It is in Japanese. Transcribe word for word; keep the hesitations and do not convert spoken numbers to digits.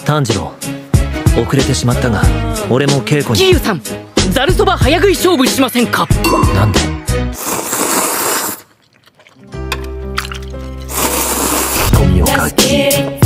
炭治郎、遅れてしまったが俺も稽古に。 キユさん、ざるそば早食い勝負しませんか？ なんで？ゴミをかき